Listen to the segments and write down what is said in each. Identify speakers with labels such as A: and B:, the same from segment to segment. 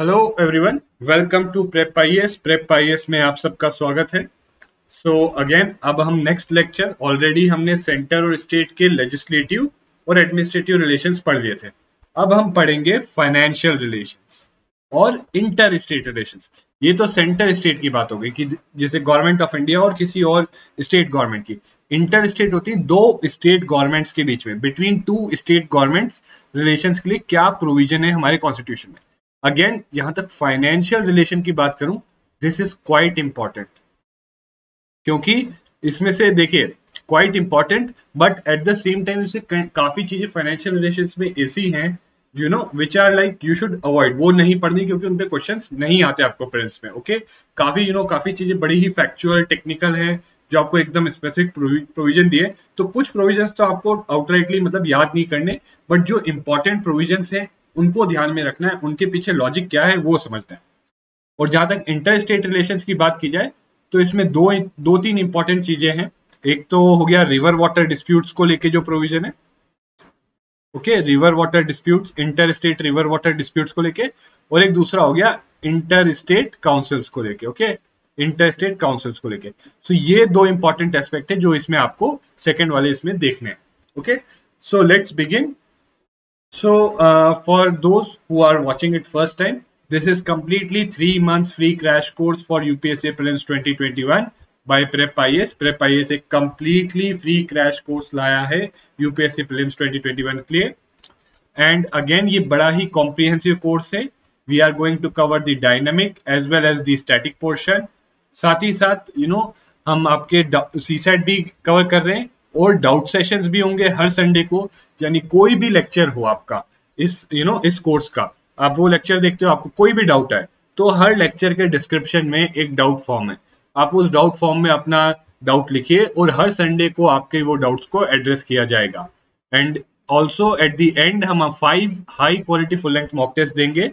A: Hello everyone, welcome to prep IAS. Prep IAS में आप सबका स्वागत है। अगेन अब हम नेक्स्ट लेक्चर, ऑलरेडी हमने सेंटर और स्टेट के लेजिस्लेटिव और एडमिनिस्ट्रेटिव रिलेशंस पढ़ लिए थे। अब हम पढ़ेंगे फाइनेंशियल रिलेशंस और इंटर स्टेट रिलेशंस। ये तो सेंटर स्टेट की बात हो गई कि जैसे गवर्नमेंट ऑफ इंडिया और किसी और स्टेट गवर्नमेंट की। इंटर स्टेट होती है दो स्टेट गवर्नमेंट्स के बीच में, between two state governments relations के लिए क्या प्रोविजन है हमारे कॉन्स्टिट्यूशन में। अगेन जहां तक फाइनेंशियल रिलेशन की बात करूं, दिस इज क्वाइट इंपॉर्टेंट, क्योंकि इसमें से देखिए quite important, but at the same time इससे काफी चीजें फाइनेंशियल रिलेशंस में ऐसी हैं which are like you should avoid, वो नहीं पढ़नी क्योंकि उन पे क्वेश्चंस नहीं आते आपको प्रिलिम्स में। ओके, काफी काफी चीजें बड़ी ही फैक्चुअल टेक्निकल है जो आपको एकदम स्पेसिफिक प्रोविजन दिए। तो कुछ प्रोविजंस तो आपको आउटराइटली मतलब याद नहीं करने, बट जो इंपॉर्टेंट प्रोविजंस है उनको ध्यान में रखना है, उनके पीछे लॉजिक क्या है वो समझना है। और जहां तक इंटर स्टेट रिलेशंस की बात की जाए तो इसमें दो तीन इंपॉर्टेंट चीजें हैं। एक तो हो गया रिवर वाटर डिस्प्यूट्स को लेके जो प्रोविजन है, okay, river water disputes, inter state river water disputes को लेके, और एक दूसरा हो गया इंटर स्टेट काउंसिल्स को लेके। ओके, इंटर स्टेट काउंसिल्स को लेके। सो ये दो इंपॉर्टेंट एस्पेक्ट है जो इसमें आपको सेकंड वाले इसमें देखने हैं। Okay, so let's begin. For those who are watching it first time, this is completely 3 months free crash course for UPSC Prelims 2021 by Prep IAS. Prep IAS एक completely free crash course लाया है UPSC Prelims 2021 के लिए। And again ये बड़ा ही comprehensive course है। We are going to cover the dynamic as well as the static portion. साथ ही साथ हम आपके CSAT भी कवर कर रहे हैं और डाउट सेशंस भी होंगे हर संडे को। यानी कोई भी लेक्चर हो आपका इस इस कोर्स का, आप वो लेक्चर देखते हो, आपको कोई भी डाउट है तो हर लेक्चर के डिस्क्रिप्शन में एक डाउट फॉर्म है। आप उस डाउट फॉर्म में अपना डाउट लिखिए और हर संडे को आपके वो डाउट्स को एड्रेस किया जाएगा। And also at the end हम 5 high quality full length mock test देंगे।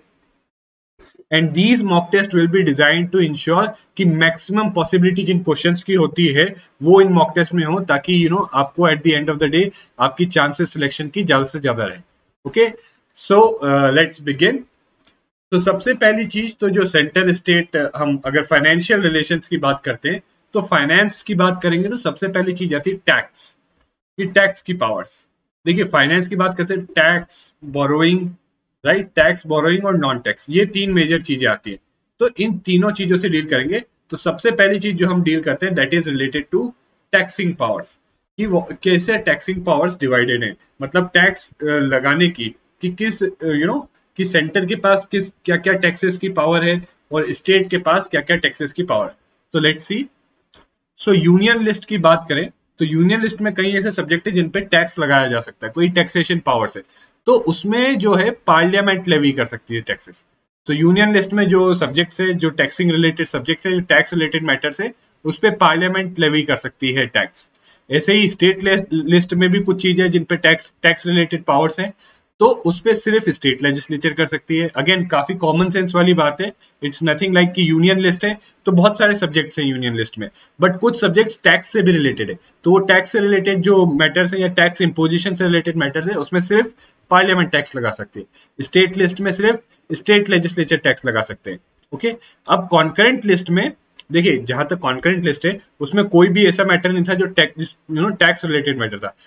A: And these mock test will be design to ensure कि मैक्सिमम पॉसिबिलिटी जिन क्वेश्चंस की होती है वो इन मॉक टेस्ट में हो, ताकि आपको at the end of the day आपकी चांसेस सिलेक्शन की ज्यादा से ज्यादा रहे। Okay, so let's begin. तो सबसे पहली चीज तो जो सेंटर स्टेट, हम अगर फाइनेंशियल रिलेशंस की बात करते हैं तो फाइनेंस की बात करेंगे तो सबसे पहली चीज आती है टैक्स, कि टैक्स की पावर्स। देखिए फाइनेंस की बात करते हैं tax, borrowing, right, tax, borrowing और नॉन टैक्स, ये 3 मेजर चीजें आती हैं। तो इन तीनों चीजों से डील करेंगे। तो सबसे पहली चीज जो हम डील करते हैं that is related to taxing powers, कि कैसे टैक्सिंग पावर्स डिवाइडेड है, मतलब टैक्स लगाने की, कि किस कि सेंटर के पास किस क्या क्या टैक्सेस की पावर है और स्टेट के पास क्या क्या टैक्सेस की पावर है। तो let's see. So union list की बात करें तो यूनियन लिस्ट में कई ऐसे सब्जेक्ट है जिन पे टैक्स लगाया जा सकता है, कोई टैक्सेशन पावर्स है, तो उसमें जो है पार्लियामेंट लेवी कर सकती है टैक्सेस। तो यूनियन लिस्ट में जो सब्जेक्ट्स है, जो टैक्सिंग रिलेटेड सब्जेक्ट्स है, जो टैक्स रिलेटेड मैटर्स है, उस पे पार्लियामेंट लेवी कर सकती है टैक्स। ऐसे ही स्टेट लिस्ट में भी कुछ चीजें जिन पे टैक्स रिलेटेड पावर्स हैं, तो उस पे सिर्फ स्टेट लेजिस्लेचर कर सकती है। अगेन काफी कॉमन सेंस वाली बात है, इट्स नथिंग लाइक कि यूनियन लिस्ट है तो बहुत सारे सब्जेक्ट्स हैं यूनियन लिस्ट में, बट कुछ सब्जेक्ट्स टैक्स से भी रिलेटेड है, तो वो टैक्स से रिलेटेड जो मैटर्स है या टैक्स इंपोजिशन से रिलेटेड मैटर्स है उसमें सिर्फ पार्लियामेंट टैक्स लगा सकती है। स्टेट लिस्ट में सिर्फ स्टेट लेजिस्लेचर टैक्स लगा सकते हैं। ओके, अब कॉन्करेंट लिस्ट में देखिए, जहां तक कॉन्करेंट लिस्ट है उसमें कोई भी ऐसा मैटर नहीं था जो टैक्स रिलेटेड मैटर था,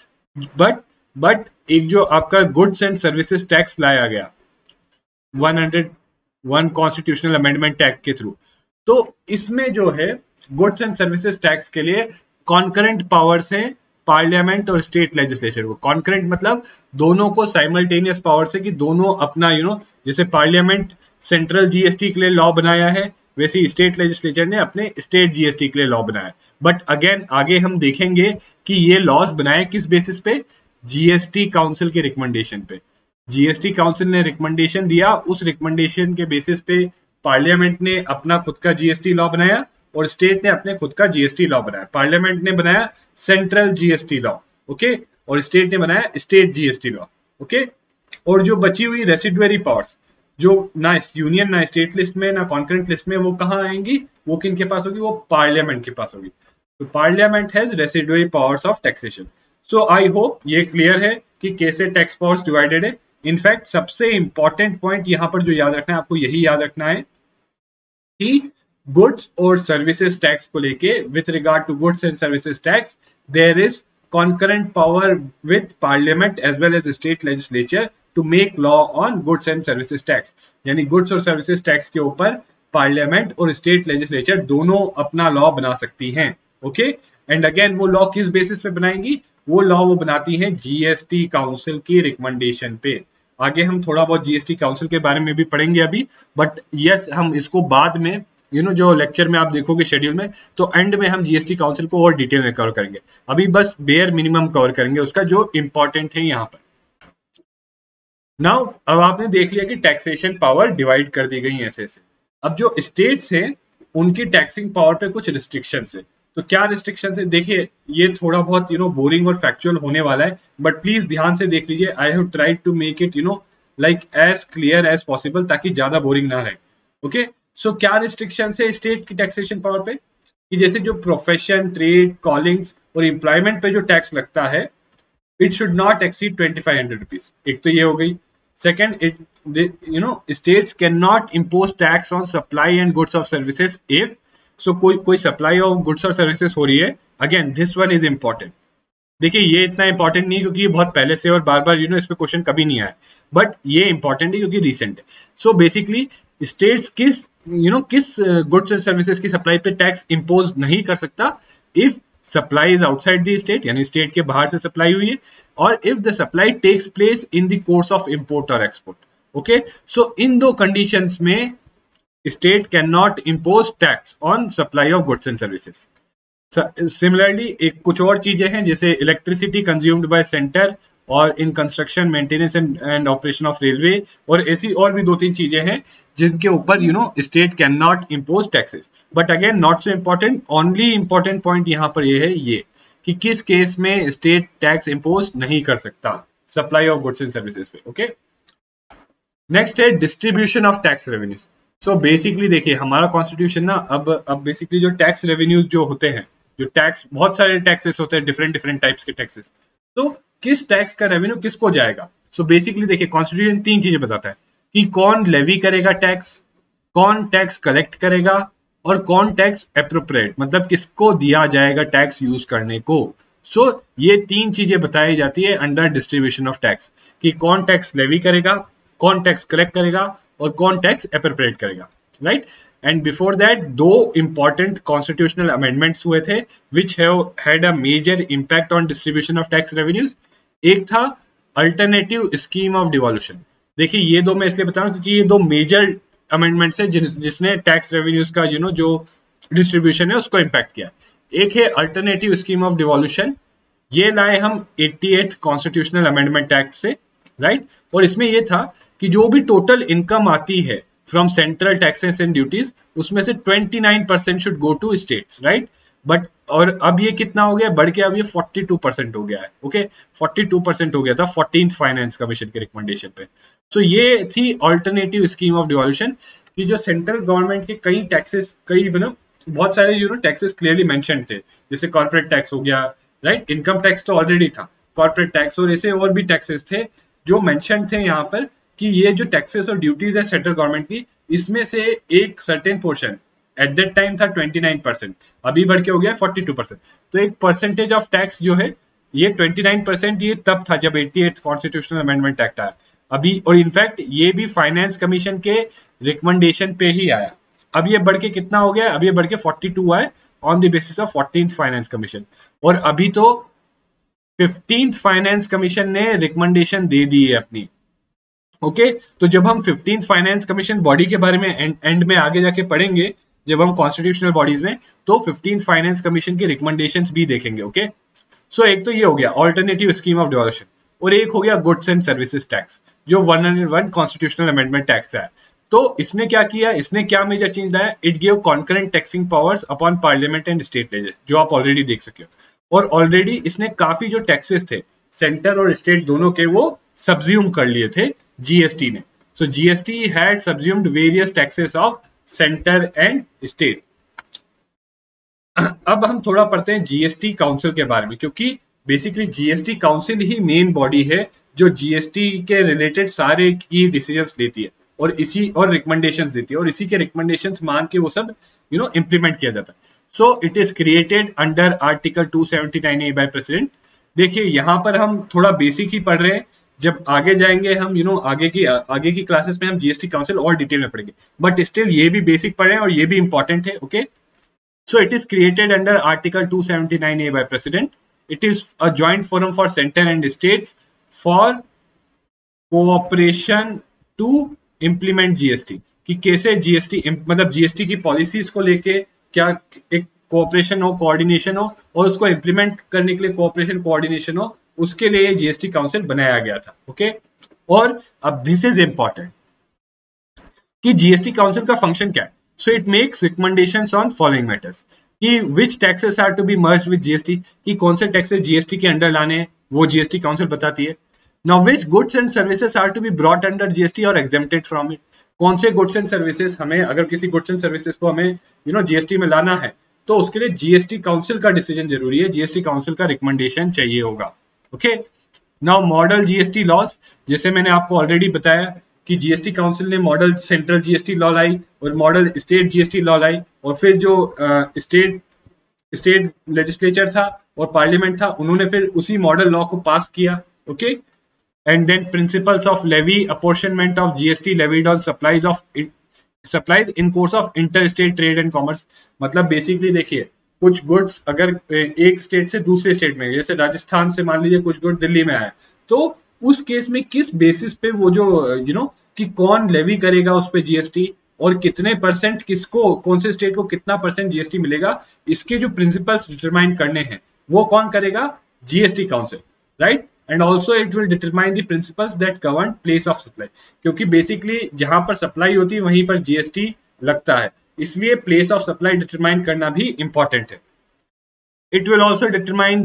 A: बट एक जो आपका गुड्स एंड सर्विसेज टैक्स लाया गया 101 कॉन्स्टिट्यूशनल अमेंडमेंट एक्ट के थ्रू, तो इसमें जो है गुड्स एंड सर्विसेज टैक्स के लिए कॉन्करेंट पावर्स हैं पार्लियामेंट और स्टेट लेजिस्लेचर को। कॉन्करेंट मतलब दोनों को साइमल्टेनियस पावर्स है कि दोनों अपना जैसे पार्लियामेंट सेंट्रल जीएसटी के लिए लॉ बनाया है, वैसे ही स्टेट लेजिस्लेचर ने अपने स्टेट जीएसटी के लिए लॉ बनाया। बट अगेन आगे हम देखेंगे कि ये लॉज बनाए किस बेसिस पे, जीएसटी काउंसिल के रिकमेंडेशन पे। जीएसटी काउंसिल ने रिकमेंडेशन दिया, उस रिकमेंडेशन के बेसिस पे पार्लियामेंट ने अपना खुद का जीएसटी लॉ बनाया और स्टेट ने अपने खुद का जीएसटी लॉ बनाया। पार्लियामेंट ने बनाया सेंट्रल जीएसटी लॉ, ओके, और स्टेट ने बनाया स्टेट जीएसटी लॉ, ओके। और जो बची हुई रेसिडुअरी पावर्स जो ना यूनियन ना स्टेट लिस्ट में ना कॉन्करेंट लिस्ट में, वो कहाँ आएंगी, वो किन के पास होगी, वो पार्लियामेंट के पास होगी। तो parliament has residuary powers of taxation. So I hope ये क्लियर है कि कैसे टैक्स पावर्स डिवाइडेड है। इनफैक्ट सबसे इंपॉर्टेंट पॉइंट यहाँ पर जो याद रखना है, आपको यही याद रखना है कि गुड्स और सर्विसेज टैक्स को लेके, with regard to goods and services tax, there is concurrent power with parliament as well as state legislature to make law on goods and services tax. यानी गुड्स और सर्विसेज टैक्स के ऊपर parliament और state legislature दोनों अपना law बना सकती हैं. ओके, एंड अगेन वो लॉ किस बेसिस पे बनाएंगी? वो लॉ वो बनाती हैं जीएसटी काउंसिल की रिकमेंडेशन पे. आगे हम थोड़ा बहुत जीएसटी काउंसिल के बारे में भी पढ़ेंगे अभी, बट यस हम इसको बाद में जो लेक्चर में आप देखोगे शेड्यूल में, तो एंड में हम जीएसटी काउंसिल को और डिटेल में कवर करेंगे. अभी बस बेयर मिनिमम कवर करेंगे उसका जो इंपॉर्टेंट है यहाँ पर. नाउ अब आपने देख लिया कि टैक्सेशन पावर डिवाइड कर दी गई ऐसे ऐसे. अब जो स्टेट्स हैं उनकी टैक्सिंग पावर पे कुछ रिस्ट्रिक्शंस है. तो क्या रिस्ट्रिक्शंस है? देखिए ये थोड़ा बहुत बोरिंग और फैक्चुअल होने वाला है, बट प्लीज ध्यान से देख लीजिए. I have tried to make it like as clear as possible, ताकि ज्यादा बोरिंग ना रहे. ओके, सो क्या रिस्ट्रिक्शन है स्टेट की टैक्सेशन पावर पे? कि जैसे जो प्रोफेशन, ट्रेड, कॉलिंग्स और एम्प्लॉयमेंट पे जो टैक्स लगता है, it should not exceed 2500 rupees. एक तो ये हो गई. Second, it states can not impose tax on supply and goods of services if, so कोई सप्लाई ऑफ गुड्स और सर्विसेज हो रही है. Again this one is important. देखिए ये इतना इंपॉर्टेंट नहीं क्योंकि ये बहुत पहले से और बार बार इस पे क्वेश्चन कभी नहीं आया, बट ये इंपॉर्टेंट है क्योंकि रिसेंट है. सो बेसिकली स्टेट्स किस गुड्स एंड सर्विसेज की सप्लाई पे टैक्स इंपोज नहीं कर सकता if supply is outside the state, यानी स्टेट के बाहर से सप्लाई हुई है, और if the supply takes place in the course of import और एक्सपोर्ट. ओके, सो इन दो कंडीशंस में state can not impose tax on supply of goods and services. Similarly एक कुछ और चीजें हैं जैसे इलेक्ट्रिसिटी कंज्यूम्ड बाय सेंटर और in construction, maintenance and operation of railway, और ऐसी और भी 2-3 चीजें हैं जिनके ऊपर state can not impose taxes. But again not so important. Only important point यहाँ पर ये है ये कि किस केस में स्टेट टैक्स इम्पोज नहीं कर सकता supply of goods and services पे. ओके, नेक्स्ट है distribution of tax revenues. So basically देखिए हमारा कॉन्स्टिट्यूशन ना अब बेसिकली जो टैक्स रेवेन्यूज जो होते हैं, जो टैक्स, बहुत सारे टैक्सेस होते हैं, डिफरेंट टाइप्स के टैक्सेस, तो किस टैक्स का रेवेन्यू किसको जाएगा. सो बेसिकली देखिए कॉन्स्टिट्यूशन 3 चीजें बताता है कि कौन लेवी करेगा टैक्स, कौन टैक्स कलेक्ट करेगा, और कौन टैक्स एप्रोप्रिएट, मतलब किसको दिया जाएगा टैक्स यूज करने को. सो ये 3 चीजें बताई जाती है अंडर डिस्ट्रीब्यूशन ऑफ टैक्स, कि कौन टैक्स लेवी करेगा, कौन टैक्स कलेक्ट करेगा, और कौन टैक्स एप्रोप्रिएट करेगा. Right, and before that 2 important constitutional amendments हुए थे which had a major impact on distribution of tax revenues. एक था अल्टरनेटिव स्कीम ऑफ डिवॉल्यूशन. देखिए ये 2 मैं इसलिए बता रहा हूँ क्योंकि ये 2 मेजर अमेंडमेंट्स है जिसने टैक्स रेवेन्यूज का जो डिस्ट्रीब्यूशन है उसको इम्पैक्ट किया. एक है अल्टरनेटिव स्कीम ऑफ डिवॉल्यूशन, ये लाए हम 88th कॉन्स्टिट्यूशनल अमेंडमेंट एक्ट से. राइट, और इसमें ये था कि जो भी टोटल इनकम आती है from central taxes and duties, उसमें से 29% should go to states. Right, but और अब ये कितना हो गया, बढ़ के अब ये 42% हो गया है. ओके, 42% हो गया था 14th फाइनेंस कमीशन के रिकमेंडेशन पे. तो ये थी अल्टरनेटिव स्कीम ऑफ डिवॉल्यूशन कि जो सेंट्रल गवर्नमेंट के कई टैक्सेस, कई बहुत सारे टैक्सेस क्लियरली मेंशन थे, जैसे कॉर्पोरेट टैक्स हो गया. राइट, इनकम टैक्स तो ऑलरेडी था, कॉर्पोरेट टैक्स और ऐसे और भी टैक्सेस थे जो मेंशन थे यहाँ पर कि ये जो टैक्सेस और ड्यूटीज है सेंट्रल गवर्नमेंट की, इसमें से एक certain portion at that time था 29%, अभी बढ़ के हो गया 42%. तो एक परसेंटेज ऑफ टैक्स जो है ये 29% ये तब था जब 88th कॉन्स्टिट्यूशनल अमेंडमेंट एक्ट आया अभी, और इनफैक्ट ये भी फाइनेंस कमीशन के रिकमेंडेशन पे ही आया. अब ये बढ़ के कितना हो गया, अब ये बढ़ के 42 हुआ है on the basis of 14th finance commission, और अभी तो 15th फाइनेंस कमीशन ने रिकमेंडेशन दे दी है अपनी. ओके, तो जब हम 15th फाइनेंस कमीशन बॉडी के बारे में एंड में आगे जाके पढ़ेंगे, जब हम कॉन्स्टिट्यूशनल बॉडीज में, तो 15th फाइनेंस कमीशन की रिकमेंडेशंस भी देखेंगे. ओके, सो एक तो ये हो गया अल्टरनेटिव स्कीम ऑफ डिवॉल्यूशन, और एक हो गया गुड्स एंड सर्विसेज टैक्स जो 101 कॉन्स्टिट्यूशनल अमेंडमेंट टैक्स है. तो इसने क्या किया, इसने क्या मेजर चेंज लाया, it give concurrent taxing powers upon parliament and state ledger, जो आप ऑलरेडी देख सके हो. और ऑलरेडी इसने काफी जो टैक्सेस थे सेंटर और स्टेट दोनों के, वो सब्ज्यूम कर लिए थे जीएसटी ने. So GST had subsumed various taxes of centre and state. अब हम थोड़ा पढ़ते हैं जीएसटी काउंसिल के बारे में, क्योंकि बेसिकली जीएसटी काउंसिल ही मेन बॉडी है जो जीएसटी के रिलेटेड सारे की डिसीजंस लेती है और रिकमेंडेशंस देती है और इसी के रिकमेंडेशंस मान के वो सब इंप्लीमेंट किया जाता है। So it is created under article 279A by president. देखिए यहाँ पर हम थोड़ा बेसिक ही पढ़ रहे हैं, जब आगे जाएंगे हम आगे की क्लासेस में हम जीएसटी काउंसिल और डिटेल में पढ़ेंगे, बट स्टिल ये भी बेसिक पढ़ रहे हैं और ये भी इंपॉर्टेंट है। Okay, so it is created under article 279A by president. It is a joint forum for center and states for cooperation to implement GST, कि कैसे जीएसटी मतलब जीएसटी की पॉलिसीज को लेके क्या एक कोऑपरेशन हो, कोऑर्डिनेशन हो और उसको इंप्लीमेंट करने के लिए कोऑपरेशन कोऑर्डिनेशन हो, उसके लिए जीएसटी काउंसिल बनाया गया था। ओके, और अब दिस इज इंपॉर्टेंट कि जीएसटी काउंसिल का फंक्शन क्या है। So it makes recommendations on following matters, कि which taxes are to be merged with GST, कि कौन से टैक्सेस जीएसटी के अंडर लाने हैं वो जीएसटी काउंसिल बताती है। Now which goods and services are to be brought under GST और एग्जेम्प्टेड फ्रॉम इट, कौन से गुड्स एंड सर्विसेज हमें, अगर किसी गुड्स एंड सर्विसेज को हमें जीएसटी में लाना है तो उसके लिए जीएसटी काउंसिल का डिसीजन जरूरी है, जीएसटी काउंसिल का रिकमेंडेशन चाहिए होगा। Okay, now model GST laws, जैसे मैंने आपको ऑलरेडी बताया कि जीएसटी काउंसिल ने मॉडल सेंट्रल जीएसटी लॉ लाई और मॉडल स्टेट जीएसटी लॉ लाई, और फिर जो स्टेट लेजिस्लेचर था और पार्लियामेंट था उन्होंने फिर उसी मॉडल लॉ को पास किया। Okay, and then principles of levy apportionment of GST levied on supplies in course of inter state trade and commerce. मतलब बेसिकली देखिए, कुछ गुड्स अगर एक स्टेट से दूसरे स्टेट में, जैसे राजस्थान से मान लीजिए कुछ गुड दिल्ली में आया, तो उस केस में किस बेसिस पे वो जो कि कौन लेवी करेगा उस पे जीएसटी और कितने परसेंट किसको, कौन से स्टेट को कितना परसेंट जीएसटी मिलेगा, इसके जो प्रिंसिपल्स डिटरमाइन करने हैं वो कौन करेगा, GST council, right. And also it will determine the principles that govern place of supply, क्योंकि बेसिकली जहां पर सप्लाई होती है वहीं पर जीएसटी लगता है, इसलिए प्लेस ऑफ सप्लाई डिटरमाइन करना भी इंपॉर्टेंट है। It will also determine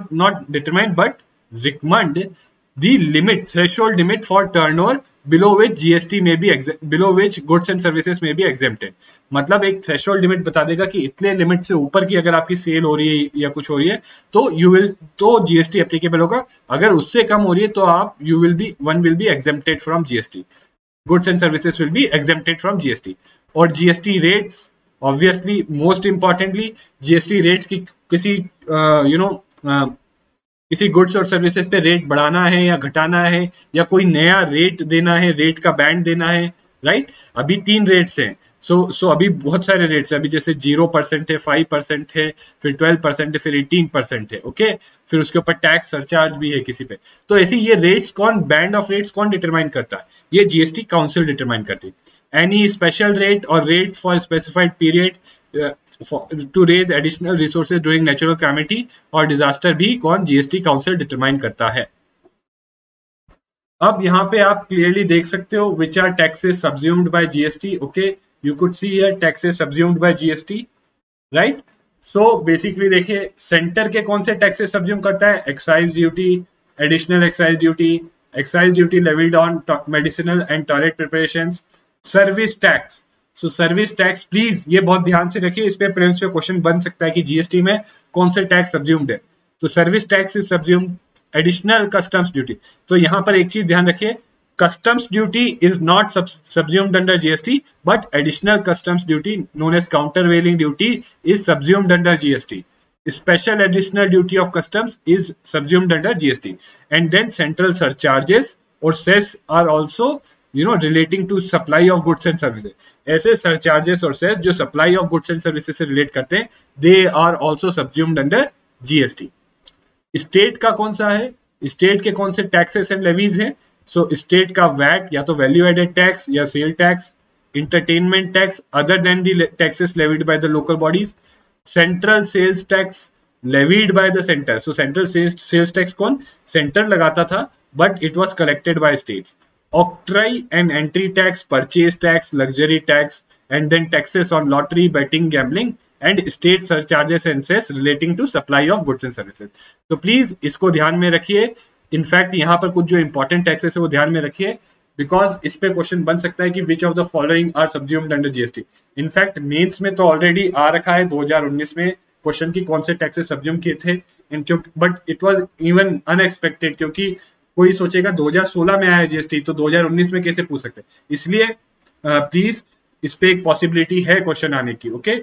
A: recommend the threshold limit for turnover below which goods and services may be exempted। मतलब एक threshold limit बता देगा कि इतने लिमिट से ऊपर की अगर आपकी सेल हो रही है या कुछ हो रही है तो जीएसटी एप्लीकेबल होगा, अगर उससे कम हो रही है तो आप one will be exempted from GST, goods and services will be exempted from GST। और GST rates, obviously most importantly GST rates की किसी गुड्स और सर्विसेज पे रेट बढ़ाना है या घटाना है या कोई नया रेट देना है, रेट का बैंड देना है, राइट। अभी 3 रेट्स हैं, सो अभी बहुत सारे रेट्स हैं, अभी जैसे 0% है, 5% है, फिर 12% है, फिर 18% है। ओके, फिर उसके ऊपर टैक्स सरचार्ज भी है किसी पे। तो ऐसी ये रेट्स बैंड ऑफ रेट्स कौन डिटरमाइन करता है, ये जीएसटी काउंसिल डिटरमाइन करती है। एनी स्पेशल रेट और rates for specified period to raise additional resources during natural calamity और डिजास्टर भी कौन, जीएसटी काउंसिल डिटरमाइन करता है। अब यहाँ पे आप क्लियरली देख सकते हो which are taxes subsumed by GST. Okay, you could see here taxes subsumed by GST, right. So basically देखिए, सेंटर के कौन से टैक्सेस सब्ज्यूम करता है, excise duty, additional excise duty levied on medicinal and toilet preparations, service tax. So service tax, please ये बहुत ध्यान से रखिए, इस पे प्रीलिम्स पे क्वेश्चन बन सकता है कि जीएसटी में कौन से टैक्स सब्ज्यूम्ड है। तो service tax is subsumed. Additional customs duty, तो यहां पर एक चीज ध्यान रखिए, customs duty is not subsumed under GST, but additional customs duty known as countervailing duty is subsumed under GST. Special additional duty of customs is subsumed under GST, and then central surcharges or cess are also relating to supply of goods and services. ऐसे surcharges और cess जो supply of goods and services से relate करते हैं, they are also subsumed under GST. State का कौन सा है, स्टेट के कौन से टैक्सेस एंड लेवीज हैं। सो स्टेट का वैट या तो वैल्यू एडेड टैक्स या sale tax, entertainment tax other than the taxes levied by the local bodies, central sales tax levied by the centre. So central sales tax कौन, centre लगाता था but it was collected by states. Octroi and entry tax, purchase tax, luxury tax, and then taxes on lottery, betting, gambling and state surcharges and cess relating to supply of goods and services। तो please इसको ध्यान में रखिए। In fact यहाँ पर कुछ जो important taxes है वो ध्यान में रखिए, बिकॉज इस पे क्वेश्चन बन सकता है कि which of the following are subsumed under GST. In fact mains में तो ऑलरेडी आ रखा है 2019 में क्वेश्चन की कौन से टैक्सेस सब्ज्यूम किए थे, but it was even unexpected, क्योंकि कोई सोचेगा 2016 में आया जीएसटी तो 2019 में कैसे पूछ सकते हैं, इसलिए प्लीज इस पे एक पॉसिबिलिटी है क्वेश्चन आने की। ओके,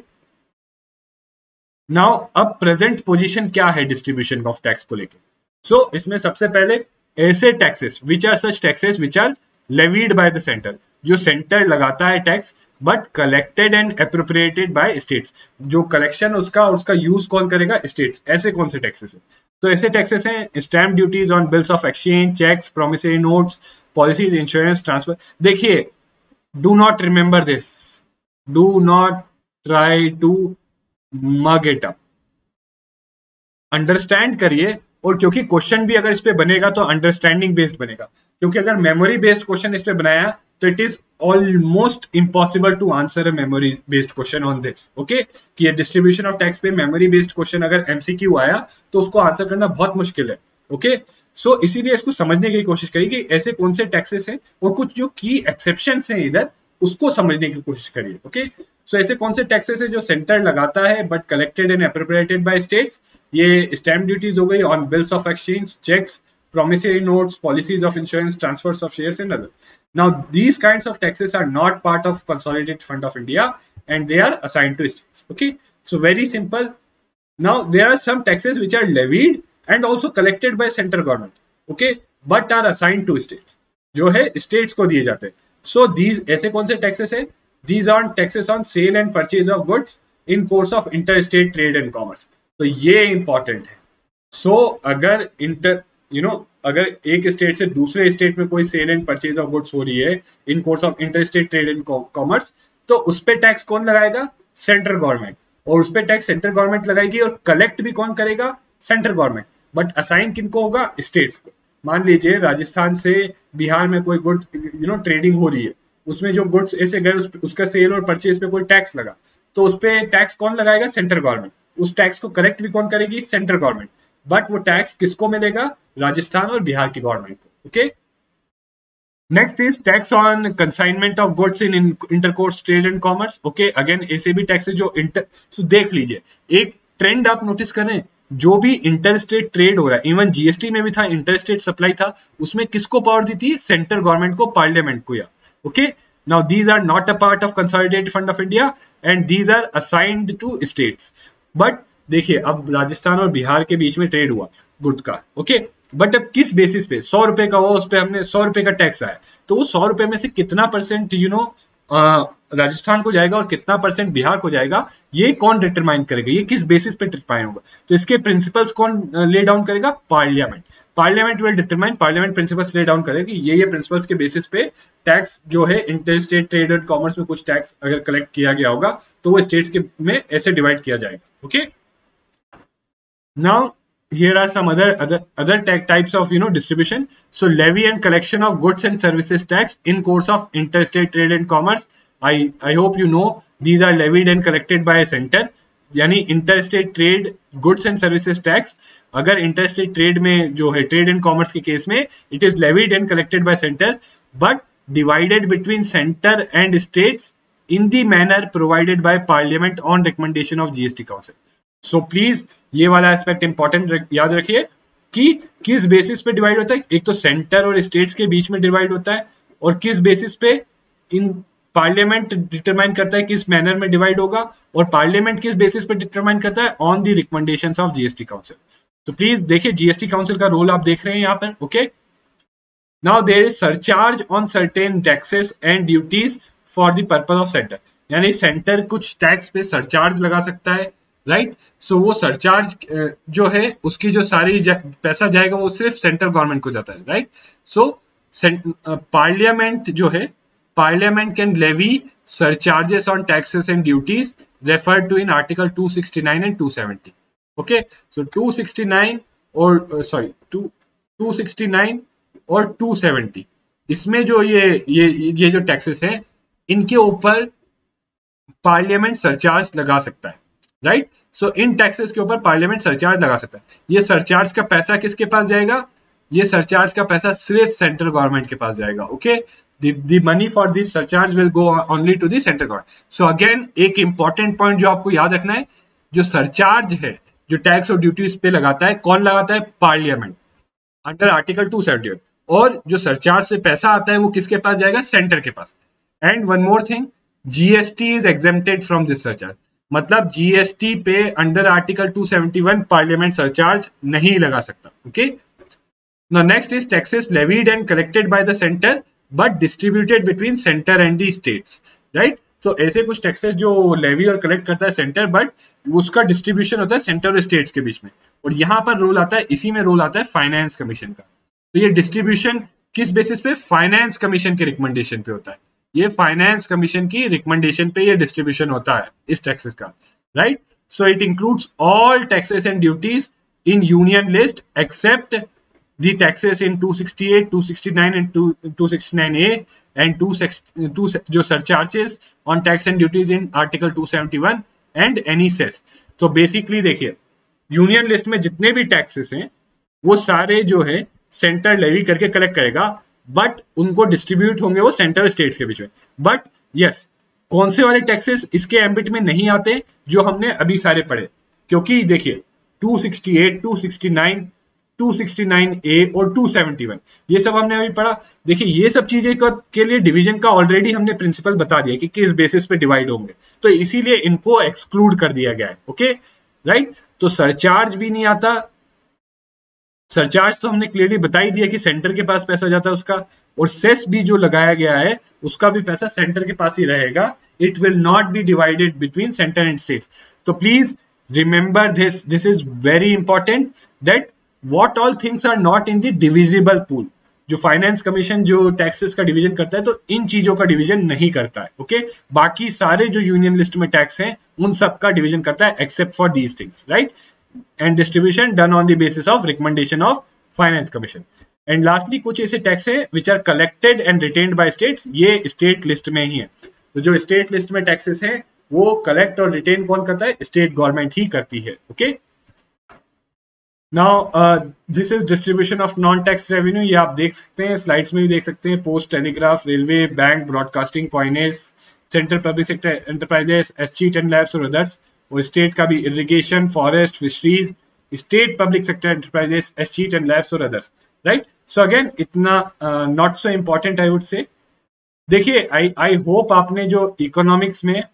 A: नाउ अब प्रेजेंट पोजीशन क्या है डिस्ट्रीब्यूशन ऑफ टैक्स को लेके। सो इसमें सबसे पहले ऐसे taxes which are such taxes which are levied by the centre, जो सेंटर लगाता है tax but collected and appropriated by states, जो कलेक्शन उसका यूज कौन करेगा, स्टेट्स। ऐसे कौन से टैक्सेस है, तो ऐसे टैक्सेस हैं stamp duties on bills of exchange, cheques, promissory notes, policies, insurance, transfer. देखिए, do not remember this, do not try to mug it up, understand करिए। और क्योंकि क्वेश्चन भी अगर इस पे बनेगा तो अंडरस्टैंडिंग बेस्ड बनेगा, क्योंकि अगर मेमोरी बेस्ड क्वेश्चन इस पे बनाया तो it is almost impossible to answer a memory based question on this. Okay, कि डिस्ट्रीब्यूशन ऑफ टैक्स पे मेमोरी बेस्ड क्वेश्चन अगर एमसीक्यू आया तो उसको आंसर करना बहुत मुश्किल है। ओके, सो इसीलिए इसको समझने की कोशिश करिए कि ऐसे कौन से टैक्सेस हैं और कुछ जो की एक्सेप्शंस हैं इधर, उसको समझने की कोशिश करिए। ओके, सो ऐसे कौन से टैक्सेस है जो सेंटर लगाता है but collected and appropriated by states. ये स्टैम्प ड्यूटीज हो गई on bills of exchange, cheques, promissory notes, policies of insurance, transfers of shares and other. Now these kinds of taxes are not part of consolidated fund of India and they are assigned to states. Okay, so very simple. Now there are some taxes which are levied and also collected by central government, okay, but are assigned to states, जो है states को दिए जाते हैं। So these ऐसे कौन से taxes है, these are taxes on sale and purchase of goods in course of interstate trade and commerce। तो ये important है। So अगर अगर एक स्टेट से दूसरे स्टेट में कोई sale and purchase of goods हो रही है in course of interstate trade and commerce, तो उस पे टैक्स कौन लगाएगा, सेंट्रल गवर्नमेंट, और उस पे टैक्स सेंट्रल गवर्नमेंट लगाएगी और कलेक्ट भी कौन करेगा, सेंट्रल गवर्नमेंट, बट असाइन किनको होगा, स्टेट्स को। मान लीजिए राजस्थान से बिहार में कोई गुड ट्रेडिंग हो रही है, उसमें जो गुड्स ऐसे गए उसका सेल और परचेज पे कोई टैक्स लगा, तो उस पे टैक्स कौन लगाएगा, सेंट्रल गवर्नमेंट। उस टैक्स को कलेक्ट भी कौन करेगी, सेंट्रल गवर्नमेंट, बट वो टैक्स किसको मिलेगा, राजस्थान और बिहार की गवर्नमेंट को। Okay, next is tax on consignment of goods in intercourse trade and commerce. Okay, again ऐसे भी टैक्स जो so देख लीजिए, एक ट्रेंड आप नोटिस करें, जो भी इंटरस्टेट ट्रेड हो रहा है, इवन जीएसटी में भी था, इंटरस्टेट सप्लाई था, उसमें किसको पावर दी थी, सेंट्रल गवर्नमेंट को, पार्लियामेंट को। या okay, now these are not a part of consolidated fund of India and these are assigned to states. But देखिए, अब राजस्थान और बिहार के बीच में ट्रेड हुआ गुड का, ओके, बट अब किस बेसिस पे, 100 रुपए का हुआ, उस पे हमने 100 रुपए का टैक्स आया, तो वो 100 रुपए में से कितना परसेंट राजस्थान को जाएगा और कितना परसेंट बिहार को जाएगा, ये कौन डिटरमाइन करेगा, ये किस बेसिस पे डिटरमाइन होगा, तो इसके प्रिंसिपल्स कौन ले डाउन करेगा, parliament. Parliament will determine, parliament principles lay down करेगी, ये प्रिंसिपल्स के बेसिस पे टैक्स जो है इंटरस्टेट ट्रेड एंड कॉमर्स में कुछ टैक्स अगर कलेक्ट किया गया होगा तो वो स्टेट्स के में ऐसे डिवाइड किया जाएगा। Okay, now here are some other types of distribution. So levy and collection of goods and services tax in course of interstate trade and commerce. I hope you know these are levied and collected by a center. यानी interstate trade goods and services tax, अगर interstate trade में जो है trade and commerce के case में it is levied and collected by centre but divided between centre and states in the manner provided by parliament on recommendation of GST council. So please ये वाला aspect important याद रखिए कि किस basis पे divide होता है, एक तो सेंटर और स्टेट्स के बीच में डिवाइड होता है, और किस बेसिस पे इन पार्लियामेंट डिटरमाइन करता है किस मैनर में डिवाइड होगा, और पार्लियामेंट किस बेसिस पे डिटरमाइन करता है, on the recommendations of GST council. तो प्लीज देखिए जीएसटी काउंसिल का रोल आप देख रहे हैं यहाँ पर। Okay, now there is surcharge on certain taxes and duties for the purpose of centre, यानी सेंटर कुछ टैक्स पे सरचार्ज लगा सकता है, राइट। सो वो सरचार्ज जो है उसकी जो सारी पैसा जाएगा वो सिर्फ सेंट्रल गवर्नमेंट को जाता है, राइट। सो पार्लियामेंट जो है, parliament can levy surcharges on taxes and duties referred to in article 269 and 270. okay, so 269 और 269 और 270 इसमें जो ये जो टैक्सेस हैं इनके ऊपर पार्लियामेंट सरचार्ज लगा सकता है, राइट। सो इन टैक्सेस के ऊपर पार्लियामेंट सरचार्ज लगा सकता है। ये सरचार्ज का पैसा किसके पास जाएगा, ये सरचार्ज का पैसा सिर्फ सेंट्रल गवर्नमेंट के पास जाएगा। Okay, the money for this surcharge will go only to the central government. So again एक important point जो आपको याद रखना है, जो सरचार्ज है जो टैक्स और ड्यूटीज पे लगाता है, कौन लगाता है, पार्लियामेंट। अंडर आर्टिकल 271, और जो सरचार्ज से पैसा आता है वो किसके पास जाएगा? सेंटर के पास। And one more thing, GST is exempted from this surcharge, मतलब जीएसटी पे अंडर आर्टिकल 271 पार्लियामेंट सरचार्ज नहीं लगा सकता। Okay, now next is taxes levied and collected by the centre but distributed between centre and the states, right. तो ऐसे कुछ taxes जो levy और कलेक्ट करता है सेंटर, बट उसका डिस्ट्रीब्यूशन होता है सेंटर और स्टेट्स के बीच में, और यहाँ पर रोल आता है, इसी में रोल आता है फाइनेंस कमीशन का। तो ये डिस्ट्रीब्यूशन किस बेसिस पे? फाइनेंस कमीशन के रिकमेंडेशन पे होता है। ये फाइनेंस कमीशन की रिकमेंडेशन पे ये डिस्ट्रीब्यूशन होता है इस टैक्सेस का, right. So it includes all taxes and duties in union list except the taxes in 268, 269 and 269A and 2 जो surcharges on tax and duties in article 271 and any cess। तो basically देखिए, union list में जितने भी taxes हैं वो सारे जो है सेंटर लेवी करके कलेक्ट करेगा, बट उनको डिस्ट्रीब्यूट होंगे वो सेंटर स्टेट्स के बीच में। बट यस, कौन से वाले टैक्सेस इसके एम्बिट में नहीं आते जो हमने अभी सारे पढ़े? क्योंकि देखिए 268, 269, 269A और 271 ये सब हमने अभी पढ़ा। देखिए ये सब चीजें के लिए डिवीजन का ऑलरेडी हमने प्रिंसिपल बता दिया कि किस बेसिस पे डिवाइड होंगे, तो इसीलिए इनको एक्सक्लूड कर दिया गया है। Okay, right. तो सरचार्ज भी नहीं आता, सरचार्ज तो हमने क्लियरली बता ही दिया कि सेंटर के पास पैसा जाता है उसका, और सेस भी जो लगाया गया है उसका भी पैसा सेंटर के पास ही रहेगा। It will not be divided between centre and states. तो please remember this is very important, that what all things are not in the divisible pool। जो फाइनेंस कमीशन जो टैक्सेस का डिवीजन करता है तो इन चीजों का डिवीजन नहीं करता है। ओके, बाकी सारे जो यूनियन लिस्ट में टैक्स हैं उन सब का डिवीजन करता है except for these things, right. And distribution done on the basis of recommendation of finance commission. And lastly कुछ ऐसे टैक्स है which are collected and retained by states, ये स्टेट लिस्ट में ही है। तो जो स्टेट लिस्ट में टैक्सेस है वो कलेक्ट और रिटेन कौन करता है? स्टेट गवर्नमेंट ही करती है। Okay, now this is distribution of non tax revenue. ये आप देख सकते हैं, स्लाइड्स में भी देख सकते हैं। Post, telegraph, railway, bank, broadcasting, coinage, central public sector enterprises, escheat and lapse और अदर्स। और स्टेट का भी irrigation, forest, fisheries, state public sector enterprises, escheat and lapse और अदर्स, राइट। सो अगेन इतना not so important I would say. देखिए I hope आपने जो economics में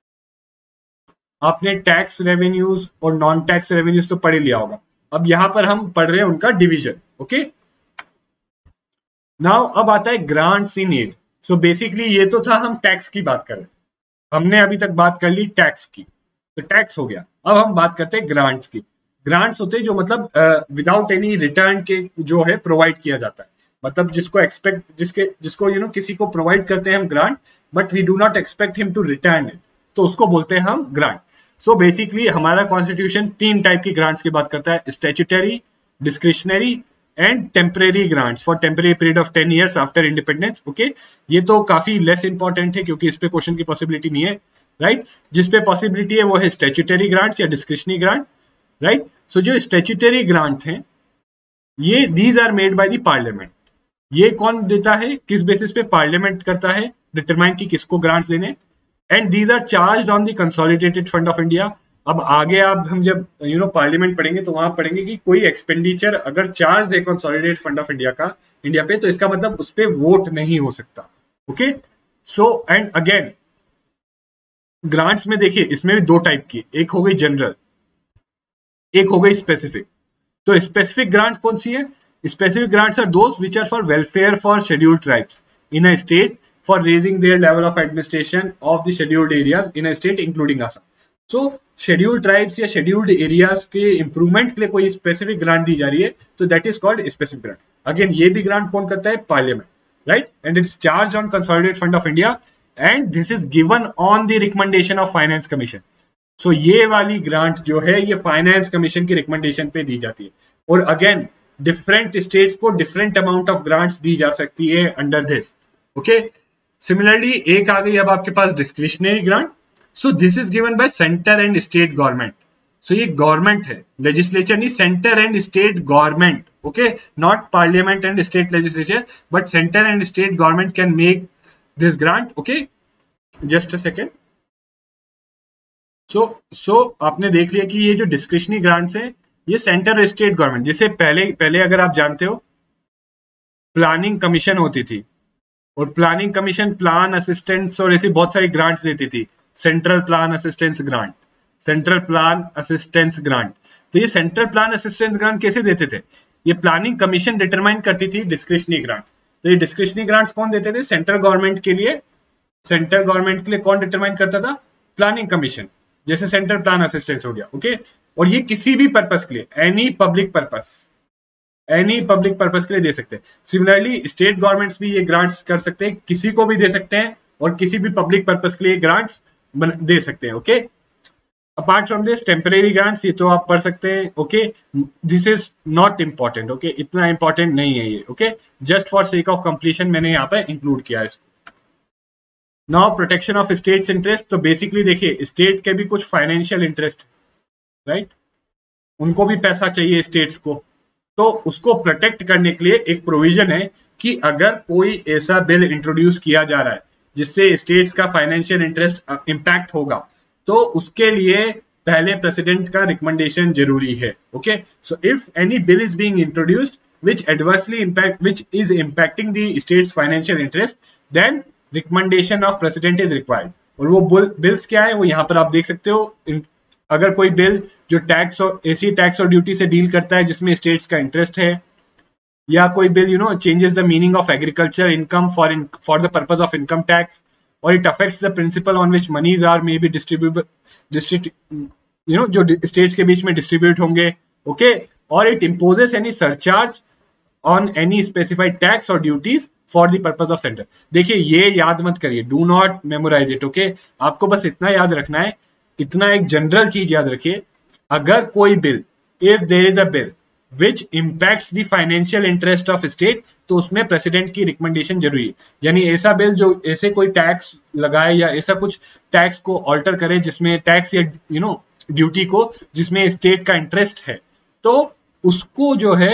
A: आपने टैक्स रेवेन्यूज और नॉन टैक्स रेवेन्यूज तो पढ़ लिया होगा। अब यहां पर हम पढ़ रहे हैं उनका डिवीजन। ओके, नाउ अब आता है grants in aid. So basically ये तो था, हम टैक्स की बात कर रहे थे, हमने अभी तक बात कर ली टैक्स की, तो टैक्स हो गया। अब हम बात करते हैं ग्रांट्स की। ग्रांट्स होते हैं जो मतलब विदाउट एनी रिटर्न के जो है प्रोवाइड किया जाता है, मतलब जिसको एक्सपेक्ट जिसको किसी को प्रोवाइड करते हैं हम grant, but we do not expect him to return it, तो उसको बोलते हैं हम ग्रांट। सो बेसिकली हमारा कॉन्स्टिट्यूशन 3 टाइप की ग्रांट्स की बात करता है, statutory, discretionary and temporary grants for temporary period of 10 years after independence. Okay, ये तो काफी लेस इंपॉर्टेंट है क्योंकि इस पे क्वेश्चन की पॉसिबिलिटी नहीं है, राइट। जिस पे पॉसिबिलिटी है वो है स्टैट्यूटरी ग्रांट्स या डिस्क्रिशनरी ग्रांट, राइट। सो जो स्टैट्यूटरी ग्रांट्स हैं ये these are made by the parliament. ये कौन देता है, किस बेसिस पे? पार्लियामेंट करता है डिटरमाइन कि किसको ग्रांट्स देने। And these are charged on the consolidated fund of India. अब आगे आप हम जब पार्लियामेंट पढ़ेंगे तो वहां पढ़ेंगे कि कोई एक्सपेंडिचर अगर चार्ज है कंसोलिडेटेड फंड ऑफ इंडिया पे, तो इसका मतलब उस पर वोट नहीं हो सकता। Okay, so and again grants में देखिए इसमें भी 2 टाइप की, एक हो गई जनरल, एक हो गई स्पेसिफिक। तो स्पेसिफिक ग्रांट्स कौन सी है? Specific grants are those which are for welfare for scheduled tribes in a state for raising their level of administration of the scheduled areas in a state including Assam। So scheduled tribes या scheduled areas के improvement के लिए कोई specific grant दी जा रही है तो that is called specific grant। Again ये भी grant कौन करता है? Parliament, right? And it's charged on consolidated fund of India and this is given on the recommendation of finance commission। So ये वाली grant जो है ये finance commission की recommendation पे दी जाती है, और again different states को different amount of grants दी जा सकती है under this। Okay, सिमिलरली एक आ गई अब आपके पास discretionary grant. So this is given by centre and state government. So ये गवर्नमेंट है, लेजिस्लेचर नहीं, centre and state government. Okay, not parliament and state legislature, but centre and state government can make this grant. Okay, just a second. So आपने देख लिया कि ये जो discretionary grants है ये सेंटर और स्टेट गवर्नमेंट, जिसे पहले अगर आप जानते हो प्लानिंग कमीशन होती थी, और प्लानिंग कमीशन प्लान असिस्टेंस और ऐसी बहुत सारी ग्रांट्स देती थी, central plan assistance grant, central plan assistance grant. तो ये सेंट्रल प्लान असिस्टेंस ग्रांट कैसे देते थे? ये प्लानिंग कमीशन डिटरमाइन करती थी डिस्क्रिशनरी ग्रांट्स। तो ये डिस्क्रिशनरी ग्रांट्स कौन देते थे? सेंट्रल गवर्नमेंट के लिए। सेंट्रल गवर्नमेंट के लिए कौन डिटरमाइन करता था? प्लानिंग कमीशन, जैसे सेंट्रल प्लान असिस्टेंस हो गया, ओके। और ये किसी भी पर्पस के लिए, एनी पब्लिक पर्पस के लिए दे सकते हैं। सिमिलरली स्टेट गवर्नमेंट्स भी ये ग्रांट्स कर सकते हैं, किसी को भी दे सकते हैं और किसी भी पब्लिक पर्पस के लिए ग्रांट्स दे सकते हैं, okay. Apart from this temporary grants, ये तो आप पढ़ सकते हैं, okay. This is not important, okay, इतना इंपॉर्टेंट नहीं है ये, okay. Just for sake of completion मैंने यहाँ पे इंक्लूड किया है इसको। Now protection of states interest, तो बेसिकली देखिए स्टेट के भी कुछ फाइनेंशियल इंटरेस्ट, राइट, उनको भी पैसा चाहिए स्टेट्स को, तो उसको प्रोटेक्ट करने के लिए एक प्रोविजन है कि अगर कोई ऐसा बिल इंट्रोड्यूस किया जा रहा है जिससे स्टेट्स का फाइनेंशियल इंटरेस्ट इम्पैक्ट होगा, तो उसके लिए पहले प्रेसिडेंट का रिकमेंडेशन जरूरी है, okay. So if any bill is being introduced which is impacting the state's financial interest, then recommendation of president is required। और वो बिल्स क्या है वो यहाँ पर आप देख सकते हो। अगर कोई बिल जो टैक्स और ऐसी टैक्स और ड्यूटी से डील करता है जिसमें स्टेट्स का इंटरेस्ट है, या कोई bill changes the meaning of agriculture income for the purpose of income tax, और it affects the principle on which monies are may be जो स्टेट्स के बीच में डिस्ट्रीब्यूट होंगे, ओके। और it imposes any surcharge on any specified tax और duties for the purpose of centre. देखिए ये याद मत करिए, do not memorise it, okay. आपको बस इतना याद रखना है, इतना एक जनरल चीज याद रखिए, अगर कोई bill, if there is a bill which impacts the financial interest of state, तो उसमें प्रेसिडेंट की रिकमेंडेशन जरूरी है। यानी ऐसा बिल जो ऐसे कोई टैक्स लगाए या ऐसा कुछ टैक्स को ऑल्टर करे जिसमें टैक्स या ड्यूटी को जिसमें स्टेट का इंटरेस्ट है, तो उसको जो है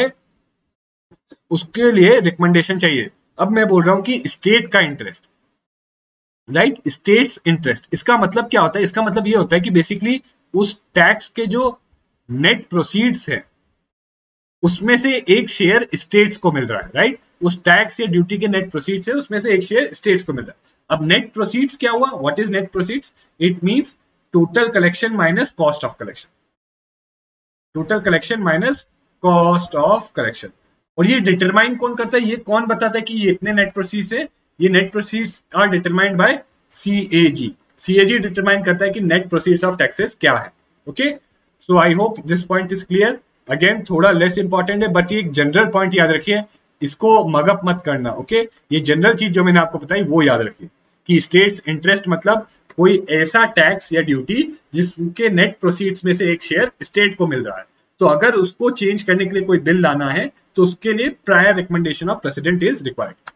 A: उसके लिए रिकमेंडेशन चाहिए। अब मैं बोल रहा हूं कि स्टेट का इंटरेस्ट, राइट, स्टेट्स इंटरेस्ट, इसका मतलब क्या होता है? इसका मतलब ये होता है कि बेसिकली उस टैक्स के जो नेट प्रोसीड्स है उसमें से एक शेयर स्टेट्स को मिल रहा है, राइट। उस टैक्स या ड्यूटी के नेट प्रोसीड्स है उसमें से एक शेयर स्टेट्स को मिल रहा है। अब नेट प्रोसीड्स क्या हुआ? What is net proceeds? It means total collection minus cost of collection, total collection minus cost of collection. और ये डिटरमाइन कौन करता है? ये कौन बताता है कि ये इतने नेट प्रोसीड्स है? ये net proceeds are determined by CAG। CAG determine करता है कि नेट प्रोसीड्स ऑफ टैक्सेस क्या है, okay. So I hope this point is clear. Again थोड़ा लेस इंपॉर्टेंट है, बट ये एक जनरल पॉइंट याद रखिए, इसको मगअप मत करना, ओके। ये जनरल चीज जो मैंने आपको बताई वो याद रखिए कि स्टेट्स इंटरेस्ट मतलब कोई ऐसा टैक्स या ड्यूटी जिसके नेट प्रोसीड्स में से एक शेयर स्टेट को मिल रहा है, तो अगर उसको चेंज करने के लिए कोई बिल लाना है तो उसके लिए prior recommendation of president is required.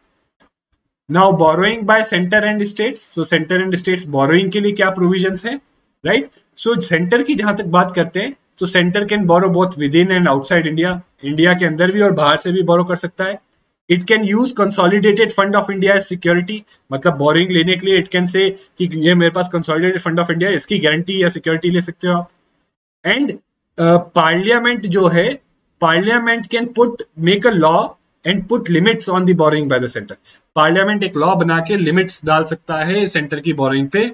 A: Now borrowing by centre and states, so centre and states borrowing के लिए क्या प्रोविजंस है, राइट। सो सेंटर की जहां तक बात करते हैं तो centre can borrow both within and outside India, India के अंदर भी और बाहर से भी बोरो कर सकता है। It can use consolidated fund of India as security, मतलब बोरिंग लेने के लिए इट कैन से कि ये मेरे पास कंसोलिडेटेड फंड ऑफ इंडिया, इसकी गारंटी या सिक्योरिटी ले सकते हो आप। एंड पार्लियामेंट जो है, parliament can make a law and put limits on the borrowing by the centre. Parliament एक लॉ बना के लिमिट्स डाल सकता है सेंटर की बोरिंग पे।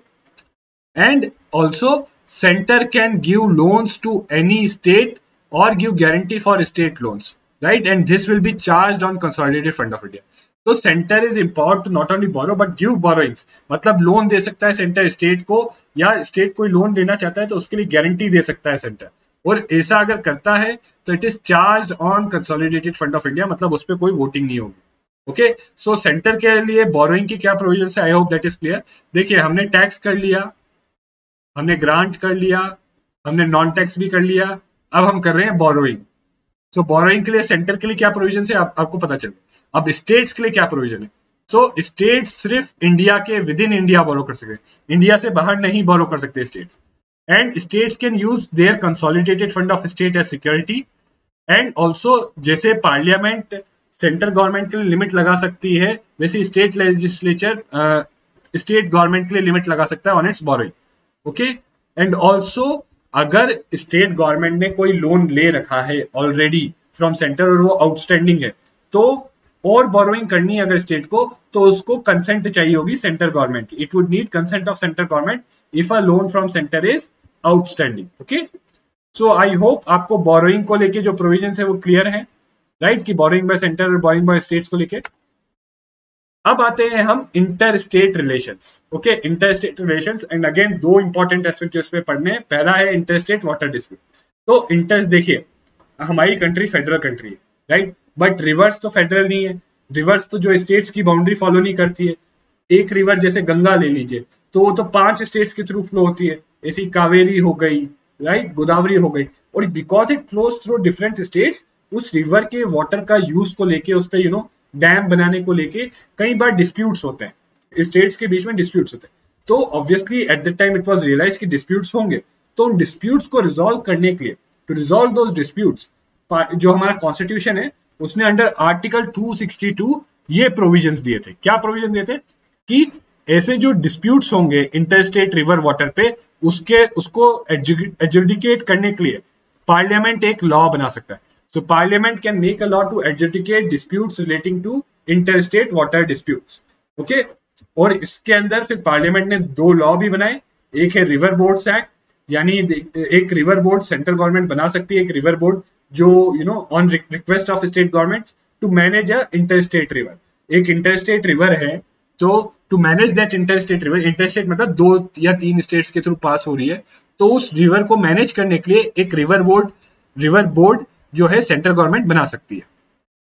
A: And also centre can give loans to any state और give guarantee for state loans, right, and this will be charged on consolidated fund of India. तो centre is empowered to not only borrow but give borrowings, मतलब loan दे सकता है centre state को, या state कोई loan लेना चाहता है तो उसके लिए गारंटी दे सकता है सेंटर। और ऐसा अगर करता है तो it is charged on consolidated fund of India, मतलब उस पर कोई वोटिंग नहीं होगी, ओके। सो सेंटर के लिए बोरोइंग की क्या प्रोविजन है? I hope that is clear. देखिए हमने टैक्स कर लिया, हमने ग्रांट कर लिया, हमने नॉन टैक्स भी कर लिया, अब हम कर रहे हैं बोरोइंग। सो बोरोइंग के लिए सेंटर के लिए क्या प्रोविजन है आपको पता चले। अब स्टेट्स के लिए क्या प्रोविजन है? सो स्टेट्स सिर्फ इंडिया के विद इन इंडिया बोरो कर सकते, इंडिया से बाहर नहीं बोरो कर सकते states. And states can use their consolidated fund of state as security. And also जैसे पार्लियामेंट सेंट्रल गवर्नमेंट के लिए लिमिट लगा सकती है, वैसे स्टेट लेजिस्लेचर स्टेट गवर्नमेंट के लिए लिमिट लगा सकता है on its borrowing, okay. And also अगर स्टेट गवर्नमेंट ने कोई लोन ले रखा है ऑलरेडी फ्रॉम सेंटर और वो आउटस्टैंडिंग है, तो और बोरोइंग करनी है अगर स्टेट को, तो उसको कंसेंट चाहिए होगी सेंटर गवर्नमेंट की. It would need consent of centre government if a loan from centre is outstanding. Okay, so I hope आपको बोरोइंग को लेके जो प्रोविजन है वो क्लियर है, राइट, कि बोरोइंग बाय सेंटर और बोरोइंग बाय स्टेट्स को लेके. अब आते हैं हम inter state relations. Okay, inter state relations, and again दो इंपॉर्टेंट एस्पेक्ट जो इसमें पढ़ने हैं. पहला है इंटर स्टेट वाटर डिस्प्यूट. तो इंटर, देखिए हमारी कंट्री फेडरल कंट्री है, राइट, बट रिवर्स तो फेडरल नहीं है. रिवर्स तो जो स्टेट्स की बाउंड्री फॉलो नहीं करती है. एक रिवर जैसे गंगा ले लीजिए, तो वो तो 5 स्टेट्स के थ्रू फ्लो होती है. ऐसी कावेरी हो गई, राइट, गोदावरी हो गई, और because it flows through different states, उस रिवर के वाटर का यूज को लेके, उस पे डैम बनाने को लेके कई बार डिस्प्यूट्स होते हैं, स्टेट्स के बीच में डिस्प्यूट्स होते हैं. तो obviously at the time it was realise कि डिस्प्यूट्स होंगे, तो उन डिस्प्यूट्स को रिजॉल्व करने के लिए, टू रिजॉल्व दोज डिस्प्यूट्स, जो हमारा कॉन्स्टिट्यूशन है उसने अंडर आर्टिकल 262 ये प्रोविजंस दिए थे. क्या प्रोविजन दिए थे? कि ऐसे जो डिस्प्यूट्स होंगे इंटरस्टेट रिवर वाटर पे, उसको एडजुडिकेट करने के लिए पार्लियामेंट एक लॉ बना सकता है. So Parliament can make a law to adjudicate disputes relating to interstate water disputes. Okay? और इसके अंदर फिर पार्लियामेंट ने 2 लॉ भी बनाए. एक है रिवर बोर्ड्स एक्ट, यानी एक रिवर बोर्ड सेंट्रल गवर्नमेंट बना सकती है, एक रिवर बोर्ड जो on request of state governments to manage a interstate river. एक इंटरस्टेट रिवर है, तो to manage that interstate river, interstate मतलब 2 या 3 स्टेट्स के थ्रू पास हो रही है, तो उस रिवर को मैनेज करने के लिए एक रिवर बोर्ड जो है सेंट्रल गवर्नमेंट बना सकती है.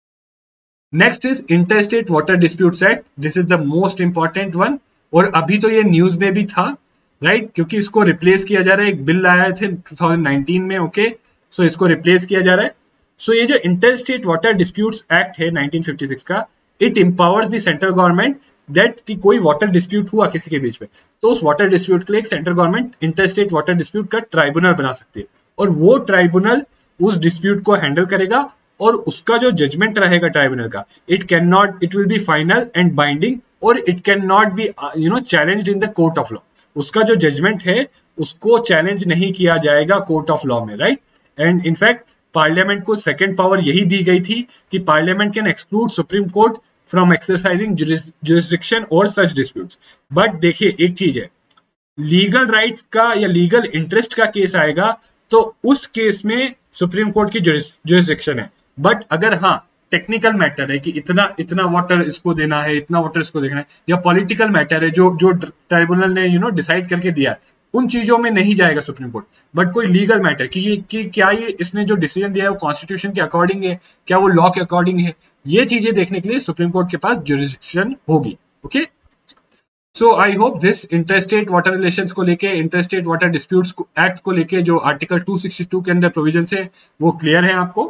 A: Next is interstate water disputes act. This is the most important one, और अभी तो ये न्यूज में भी था, राइट, क्योंकि इसको रिप्लेस किया जा रहा है. एक बिल आया थे 2019 में. ओके, सो इसको रिप्लेस किया जा रहा है. सो ये जो इंटरस्टेट वाटर डिस्प्यूट्स एक्ट है 1956 का, it empowers the central government that कि कोई वाटर डिस्प्यूट हुआ किसी के बीच में, तो उस वाटर डिस्प्यूट के लिए एक central government interstate water dispute का ट्राइब्यूनल बना सकती है, और वो ट्राइब्यूनल उस डिस्प्यूट को हैंडल करेगा, और उसका जो जजमेंट रहेगा ट्राइब्यूनल का, it will be final and binding, और it can not be challenged in the court of law. उसका जो जजमेंट है उसको चैलेंज नहीं किया जाएगा कोर्ट ऑफ लॉ में, राइट. एंड इनफैक्ट पार्लियामेंट को सेकेंड पावर यही दी गई थी कि parliament can exclude supreme court from exercising jurisdiction over such disputes. But देखिए एक चीज है, लीगल राइट्स का या लीगल इंटरेस्ट का केस आएगा, तो उस केस में सुप्रीम कोर्ट की जुरिस्डिक्शन है. बट अगर हाँ टेक्निकल मैटर है कि इतना वाटर इसको देना है, इतना वाटर इसको देना है, या पॉलिटिकल मैटर है जो ट्राइब्यूनल ने डिसाइड करके दिया है, उन चीजों में नहीं जाएगा सुप्रीम कोर्ट. बट कोई लीगल मैटर कि क्या ये इसने जो डिसीजन दिया है वो कॉन्स्टिट्यूशन के अकॉर्डिंग है, क्या वो लॉ के अकॉर्डिंग है, ये चीजें देखने के लिए सुप्रीम कोर्ट के पास जुरिस्डिक्शन होगी. Okay, so I hope this interstate water relations को लेके, इंटरस्टेट वाटर डिस्प्यूट्स एक्ट को लेके जो आर्टिकल 262 के अंदर प्रोविजन है वो क्लियर है आपको.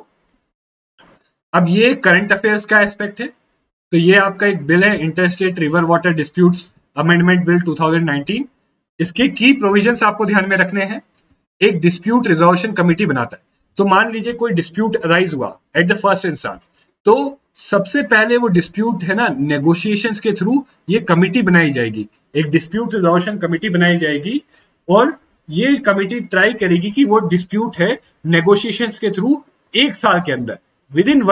A: अब ये करंट अफेयर्स का एस्पेक्ट है. तो ये आपका एक बिल है, interstate river water disputes amendment bill 2019. इसके की प्रोविजंस आपको ध्यान में रखने हैं. एक डिस्प्यूट रिजोल्यूशन कमेटी बनाता है. तो मान लीजिए कोई डिस्प्यूट अराइज हुआ एट द फर्स्ट इंस्टेंस, तो सबसे पहले वो डिस्प्यूट है ना, नेगोशिएशंस के थ्रू ये कमेटी बनाई जाएगी, एक डिस्प्यूट रिजोल्यूशन कमेटी बनाई जाएगी, और ये कमेटी ट्राई करेगी कि वो डिस्प्यूट है नेगोशिएशंस के थ्रू 1 साल के अंदर, विद इन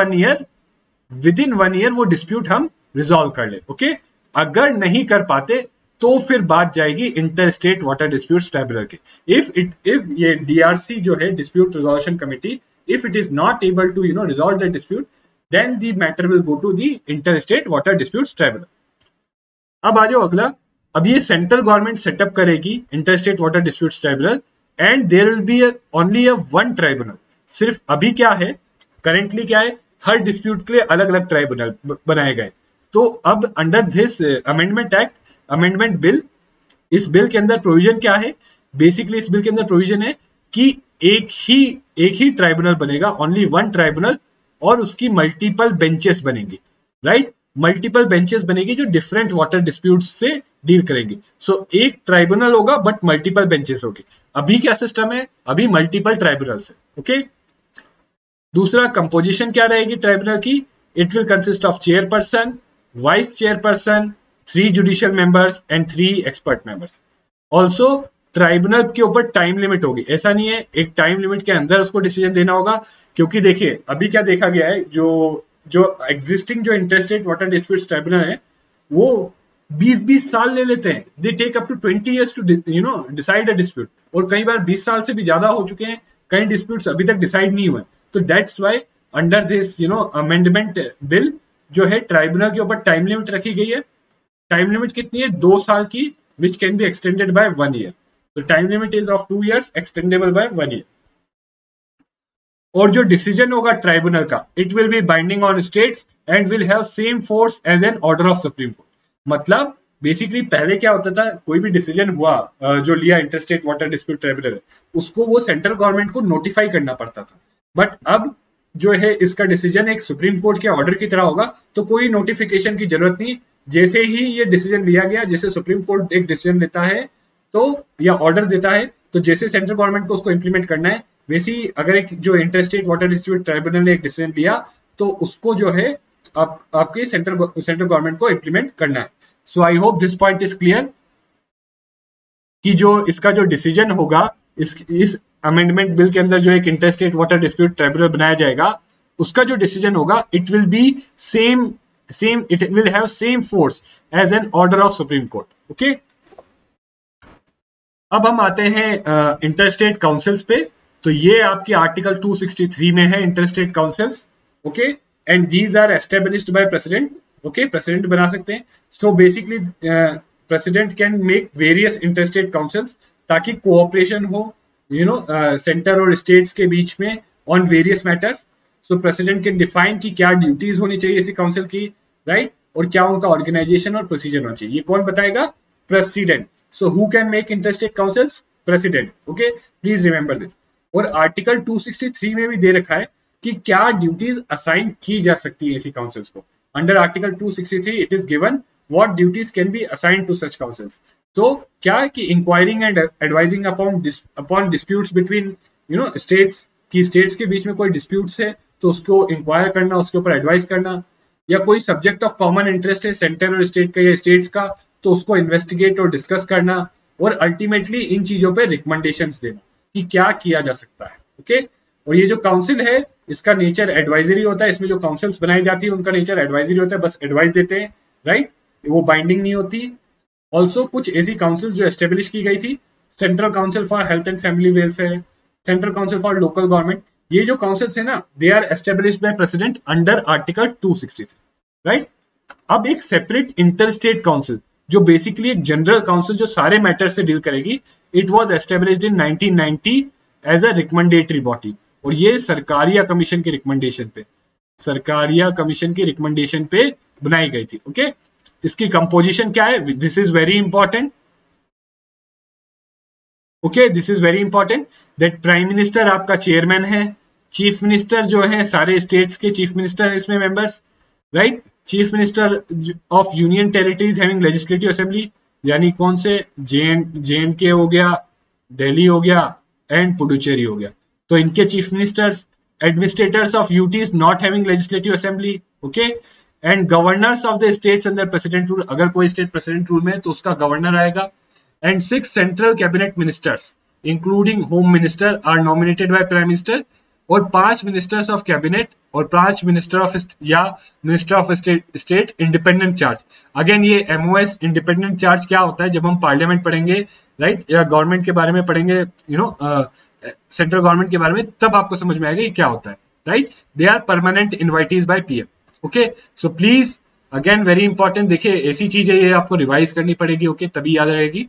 A: वन ईयर वो डिस्प्यूट हम रिजॉल्व कर ले. ओके, अगर नहीं कर पाते तो फिर बात जाएगी inter state water disputes tribunal के. इफ ये डीआरसी जो है, dispute resolution committee, if it is not able to resolve the dispute, then the matter will go to the interstate water disputes tribunal. अब आ जाओ अगला. अब ये सेंट्रल गवर्नमेंट सेटअप करेगी interstate water disputes tribunal, and there will be only one tribunal. सिर्फ अभी क्या है, करेंटली क्या है, हर डिस्प्यूट के लिए अलग अलग ट्राइब्यूनल बनाए गए. तो अब अंडर दिस अमेंडमेंट बिल, इस बिल के अंदर प्रोविजन क्या है, बेसिकली इस बिल के अंदर प्रोविजन है कि एक ही ट्राइब्यूनल बनेगा, ओनली वन ट्राइब्यूनल, और उसकी मल्टीपल बेंचेस बनेंगी, राइट. मल्टीपल बेंचेस बनेगी जो डिफरेंट वाटर डिस्प्यूट्स से डील करेंगी. सो एक ट्राइब्यूनल होगा बट मल्टीपल बेंचेस होगी. अभी क्या सिस्टम है, अभी मल्टीपल ट्राइब्यूनल्स है. ओके, दूसरा कंपोजिशन क्या रहेगी ट्राइब्यूनल की, it will consist of chairperson, vice chairperson, 3 judicial members and 3 expert members. Also tribunal के ऊपर टाइम लिमिट होगी। ऐसा नहीं है एक टाइम लिमिट के अंदर उसको डिसीजन देना होगा, क्योंकि देखिए अभी क्या देखा गया है, जो एग्जिस्टिंग जो इंटरस्टेट वाटर डिस्प्यूट्स ट्राइब्यूनल है वो 20-20 साल ले लेते हैं। They take up to 20 years to decide a dispute, और कई बार 20 साल से भी ज्यादा हो चुके हैं, कई डिस्प्यूट्स अभी तक डिसाइड नहीं हुए। तो that's why under this amendment bill जो है ट्राइब्यूनल के ऊपर टाइम लिमिट रखी गई है। टाइम लिमिट कितनी है? 2 साल की, which can be extended by 1 year। तो time limit is of 2 years, extendable by 1 year। और जो डिसीजन होगा ट्राइब्यूनल का, it will be binding on states and will have same force as an order of supreme court. मतलब basically पहले क्या होता था, कोई भी डिसीजन हुआ जो लिया इंटरस्टेट वाटर डिस्प्यूट ट्राइब्यूनल, उसको वो सेंट्रल गवर्नमेंट को नोटिफाई करना पड़ता था। बट अब जो है इसका डिसीजन एक सुप्रीम कोर्ट के ऑर्डर की तरह होगा, तो कोई नोटिफिकेशन की जरूरत नहीं। जैसे ही ये डिसीजन लिया गया, जैसे सुप्रीम कोर्ट एक डिसीजन लेता है तो या ऑर्डर देता है, तो जैसे सेंट्रल गवर्नमेंट को उसको इंप्लीमेंट करना है, वैसे ही अगर एक जो इंटरस्टेट वाटर डिस्प्यूट ट्राइब्यूनल ने एक डिसीजन लिया तो उसको जो है आपके सेंट्रल गवर्नमेंट को इंप्लीमेंट करना है। So I hope this point is clear कि जो इसका जो डिसीजन होगा इस अमेंडमेंट बिल के अंदर, जो एक इंटरस्टेट वाटर डिस्प्यूट ट्राइब्यूनल बनाया जाएगा, उसका जो डिसीजन होगा it will be same it will have same force as an order of supreme court. Okay, अब हम आते हैं इंटरस्टेट काउंसिल्स पे। तो ये आपकी आर्टिकल 263 में है interstate councils. Okay, and these are established by president. Okay, president बना सकते हैं। So basically president can make various interstate councils ताकि कोऑपरेशन हो सेंटर और स्टेट्स के बीच में on various matters. So president can define कि क्या ड्यूटीज होनी चाहिए इसी काउंसिल की, राइट, और क्या उनका ऑर्गेनाइजेशन और प्रोसीजर होना चाहिए, ये कौन बताएगा? President. So who can make interstate councils? President. Okay, please remember this. और आर्टिकल 263 में भी दे रखा है कि क्या ड्यूटीज असाइन की जा सकती है इसी काउंसिल्स को। Under article 263 it is given what duties can be assigned to such councils. तो क्या है कि inquiring and advising upon disputes between states, की स्टेट्स के बीच में कोई डिस्प्यूट्स है तो उसको इंक्वायर करना, उसके ऊपर एडवाइस करना, या कोई सब्जेक्ट ऑफ कॉमन इंटरेस्ट है सेंटर और स्टेट का या स्टेट्स का, तो उसको इन्वेस्टिगेट और डिस्कस करना, और अल्टीमेटली इन चीजों पे रिकमेंडेशंस देना कि क्या किया जा सकता है। ओके, और ये जो काउंसिल है इसका नेचर एडवाइजरी होता है। इसमें जो काउंसिल्स बनाई जाती है उनका नेचर एडवाइजरी होता है, बस एडवाइस देते हैं, राइट, वो बाइंडिंग नहीं होती। ऑल्सो कुछ ऐसी काउंसिल जो एस्टेब्लिश की गई थी, central council for health and family welfare, central council for local government, ये जो काउंसिल्स है ना, they are established by president under article 263, right. अब एक सेपरेट इंटरस्टेट काउंसिल जो बेसिकली एक जनरल काउंसिल जो सारे मैटर से डील करेगी, it was established in 1990 as a recommendatory body, और ये सरकारिया कमीशन के रिकमेंडेशन पे बनाई गई थी। ओके, इसकी कंपोजिशन क्या है? This is very important. Okay, this is very important that prime minister आपका चेयरमैन है, चीफ मिनिस्टर जो है सारे स्टेट्स के चीफ मिनिस्टर है इसमें members, right. Chief minister of union territories having legislative assembly, यानी कौन से? जे.एंड.के हो गया, दिल्ली हो गया, एंड पुडुचेरी हो गया। तो इनके chief ministers, administrators of UTs not having legislative assembly, okay, and governors of the states under president rule, अगर कोई स्टेट प्रेसिडेंट रूल में है तो उसका गवर्नर आएगा, and 6 central cabinet ministers including home minister are nominated by prime minister, और 5 ministers of cabinet और 5 minister of state independent charge. Again ये एमओएस इंडिपेंडेंट चार्ज क्या होता है, जब हम पार्लियामेंट पढ़ेंगे, राइट, या गवर्नमेंट के बारे में पढ़ेंगे, सेंट्रल गवर्नमेंट के बारे में, तब आपको समझ में आएगा ये क्या होता है, right. They are permanent invitees by PM. Okay, so please again very important, देखिए ऐसी चीज है ये आपको रिवाइज करनी पड़ेगी, ओके, तभी याद रहेगी।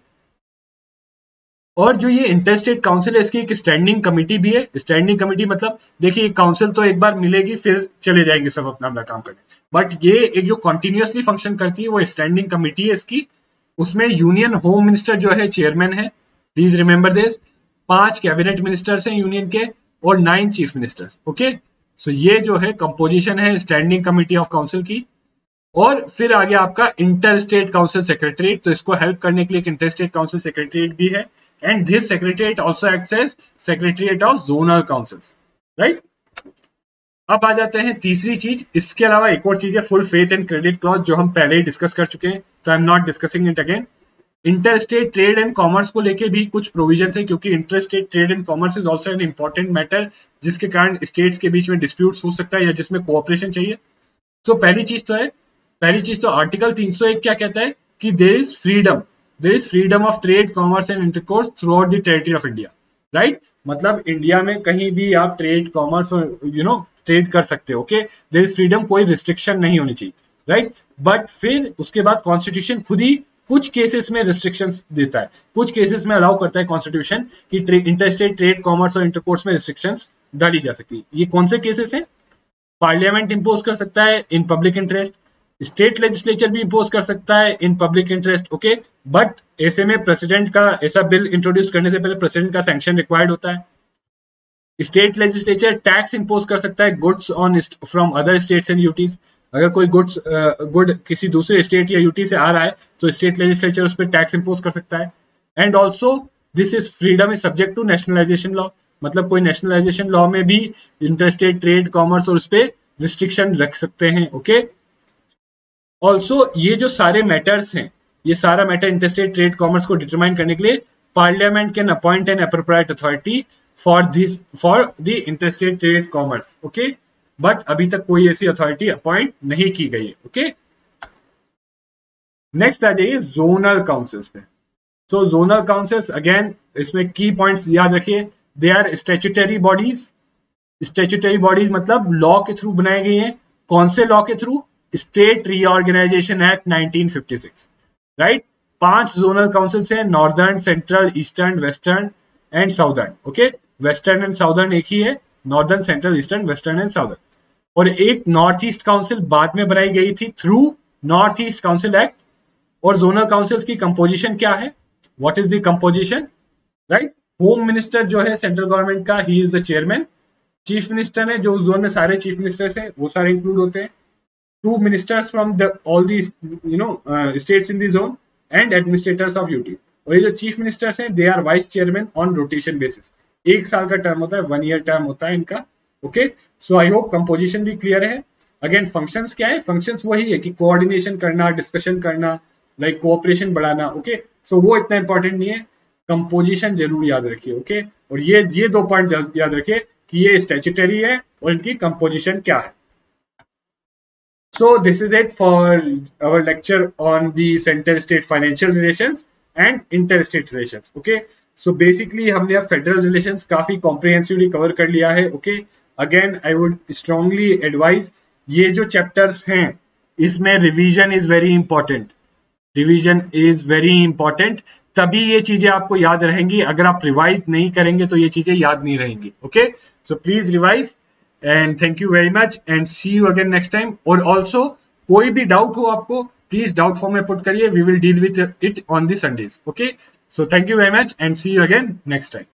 A: और जो ये इंटरस्टेट काउंसिल है इसकी एक स्टैंडिंग कमेटी भी है। स्टैंडिंग कमेटी मतलब देखिए काउंसिल तो एक बार मिलेगी फिर चले जाएंगे सब अपना अपना काम करने, बट ये एक जो कंटिन्यूअसली फंक्शन करती है वो स्टैंडिंग कमेटी है इसकी। उसमें यूनियन होम मिनिस्टर जो है चेयरमैन है, please remember this. 5 cabinet ministers हैं यूनियन के और 9 चीफ मिनिस्टर्स। ओके, सो ये जो है कंपोजिशन है स्टैंडिंग कमेटी ऑफ काउंसिल की। और फिर आगे आपका इंटर स्टेट काउंसिल सेक्रेटरीट, तो इसको हेल्प करने के लिए एक इंटर स्टेट काउंसिल सेक्रेटरीट भी है, and this secretariat also acts as secretariat of zonal councils, right. अब आ जाते हैं तीसरी चीज, इसके अलावा एक और चीज है full faith and credit clause, जो हम पहले ही डिस्कस कर चुके हैं, तो I am not discussing it again. Inter state trade and commerce को लेके भी कुछ प्रोविजन है, क्योंकि inter state trade and commerce is also an important matter, जिसके कारण स्टेट्स के बीच में डिस्प्यूट्स हो सकता है या जिसमें कोऑपरेशन चाहिए। तो पहली चीज तो आर्टिकल 301 क्या कहता है कि there is freedom of trade, commerce and intercourse throughout the territory of India, right. मतलब इंडिया में कहीं भी आप ट्रेड, कॉमर्स और ट्रेड कर सकते हो, ओके। देयर इज फ्रीडम, कोई रिस्ट्रिक्शन नहीं होनी चाहिए, राइट। बट फिर उसके बाद कॉन्स्टिट्यूशन खुद ही कुछ केसेस में रिस्ट्रिक्शंस देता है, कुछ केसेस में अलाउ करता है कॉन्स्टिट्यूशन कि इंटरस्टेट ट्रेड, कॉमर्स और इंटरकोर्स में रिस्ट्रिक्शंस डाली जा सकती है। ये कौन से केसेस हैं? पार्लियामेंट इंपोज कर सकता है in public interest, state legislature भी इंपोज कर सकता है in public interest, okay. But ऐसे में प्रेसिडेंट का, ऐसा बिल इंट्रोड्यूस करने से पहले प्रेसिडेंट का सैंक्शन रिक्वायर्ड होता है। स्टेट लेजिस्लेचर टैक्स इंपोज कर सकता है goods on from other states and UTs. अगर कोई गुड किसी दूसरे स्टेट या यूटी से आ रहा है तो स्टेट लेजिस्लेचर उस पर टैक्स इंपोज कर सकता है। And also this is freedom is subject to nationalisation law, मतलब कोई नेशनलाइजेशन लॉ में भी इंटरस्टेट ट्रेड, कॉमर्स और उस पर रिस्ट्रिक्शन रख सकते हैं, ओके। ऑल्सो ये जो सारे मैटर्स हैं, ये सारा मैटर इंटरस्टेट ट्रेड, कॉमर्स को डिटरमाइन करने के लिए parliament can appoint an appropriate authority for the interstate trade commerce, okay. But अभी तक कोई ऐसी अथॉरिटी अपॉइंट नहीं की गई है, ओके। नेक्स्ट आ जाइए जोनल काउंसिल्स पे। सो जोनल काउंसिल्स, अगेन इसमें की पॉइंट्स याद रखिए, they are statutory bodies. Statutory bodies मतलब लॉ के थ्रू बनाई गई हैं। कौन से लॉ के through? State reorganisation act 1956, right. 5 zonal councils हैं, northern, central, eastern, western and southern, okay. Western and southern एक ही है, northern, central, eastern, western and southern. और एक नॉर्थ ईस्ट काउंसिल बाद में बनाई गई थी through north east council act. और जोनल काउंसिल्स की कंपोजिशन क्या है? What is the composition, right. Home minister जो है सेंट्रल गवर्नमेंट का, he is the chairman. Chief minister है, जो उस जोन में सारे चीफ मिनिस्टर्स हैं वो सारे इंक्लूड होते हैं। 2 ministers from all these states in the zone and administrators of UT। और ये जो चीफ मिनिस्टर्स हैं, they are vice chairman on rotation basis. 1 साल का टर्म होता है, 1 year टर्म होता है इनका, okay. So I hope composition भी क्लियर है। अगेन फंक्शंस क्या है? फंक्शंस वही है कि कोऑर्डिनेशन करना, डिस्कशन करना, लाइक कोऑपरेशन बढ़ाना, ओके। सो वो इतना इंपॉर्टेंट नहीं है, कंपोजिशन जरूर याद रखिए, ओके। और ये 2 पॉइंट याद रखिए कि ये स्टैट्यूटरी है और इनकी कंपोजिशन क्या है। So this is it for our lecture on the center-state financial relations and interstate relations. Okay. So basically हमने अब federal relations काफी comprehensively cover कर लिया है. Okay. Again, I would strongly advise ये जो chapters हैं इसमें revision is very important. Revision is very important. तभी ये चीजें आपको याद रहेंगी. अगर आप रिवाइज नहीं करेंगे तो ये चीजें याद नहीं रहेंगी. Okay. So please revise. And thank you very much and see you again next time। और also कोई भी डाउट हो आपको, प्लीज डाउट फॉर्म में पुट करिए, we will deal with it on the Sundays, okay। So thank you very much and see you again next time।